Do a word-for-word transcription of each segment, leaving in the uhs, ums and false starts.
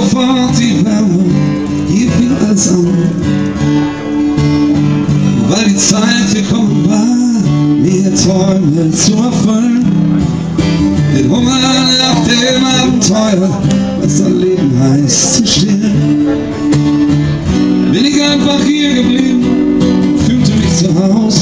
sofort die Wärme, hier fing alles an. Weil die Zeit gekommen war, mir Träume zu erfüllen. Den Hunger nach dem Abenteuer, was das Leben heißt, zu stillen. Bin ich einfach hier geblieben, fühlte mich zu Haus.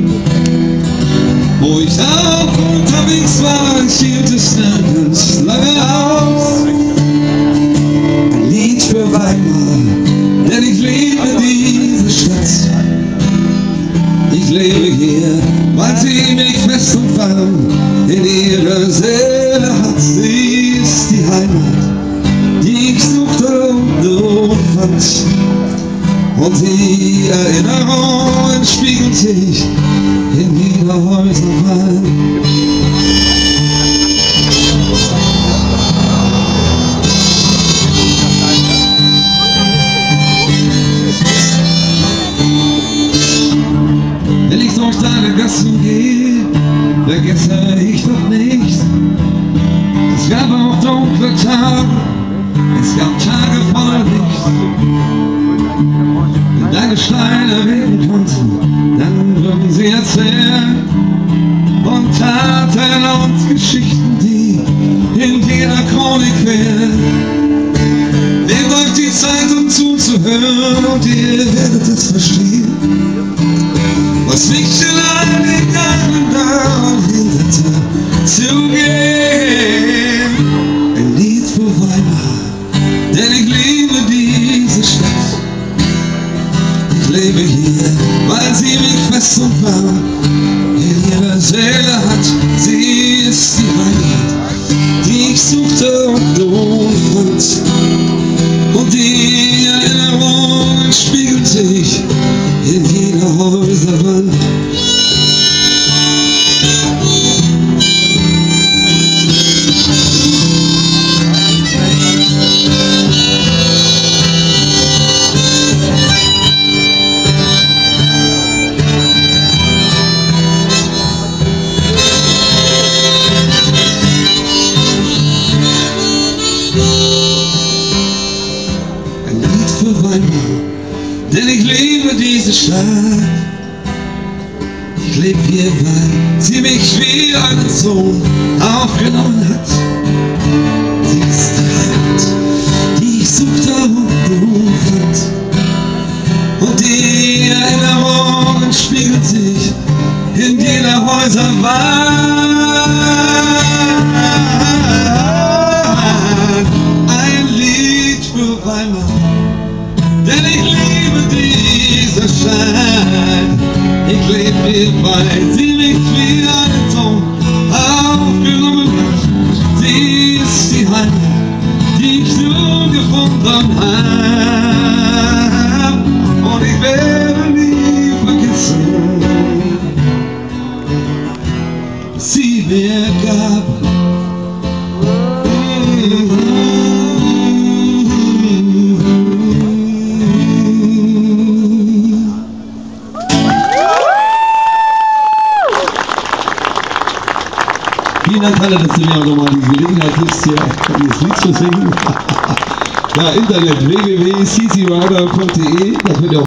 Wo ich auch unterwegs war, ich hielt es nirgends lange aus. Ein Lied für Weimar, denn ich liebe diese Stadt. Ich lebe hier, weil sie mich fest und warm in ihrer Seele hat. Sie ist die Heimat, die ich suchte und nun fand. Und die Erinnerung spiegelt sich in jeder Häuserwand. Wenn ich durch deine Gassen gehe, vergesse ich doch nicht. Es gab auch dunkle Tage, es gab Tage voller Licht. Wenn deine Steine reden konnten, dann würden sie erzählen von Taten und Geschichten, die in jeder Chronik quälen. Nehmt euch die Zeit, um zuzuhören, und ihr werdet es verstehen, was mich schon an den Garten daran hinderte zu gehen. Ein Lied für Weimar, denn ich liebe diese Stadt. Ich lebe hier, weil sie mich fest und warm in ihrer Seele hat. Sie ist die Heimat, die ich suchte und nun fand. Und die Erinnerung spiegelt sich in jeder Häuserwand. Denn ich liebe diese Stadt. Ich lebe hier, weil sie mich wie einen Sohn aufgenommen hat. Sie ist die Heimat, die ich suchte und nun fand. Und die Erinnerung spiegelt sich in jeder Häuserwand. Ein Lied für Weimar, denn ich liebe diese Stadt. Ich lebe hier, weil sie mich wie einen Sohn aufgenommen hat. Sie ist die Heimat, die ich nur gefunden habe. Und ich werde nie vergessen, was sie mir gab. Vielen Dank, Halle, dass du mir auch nochmal die Gelegenheit gibst, hier dieses Lied zu singen. Ja, Internet w w w punkt c c rider punkt d e, da könnt ihr auch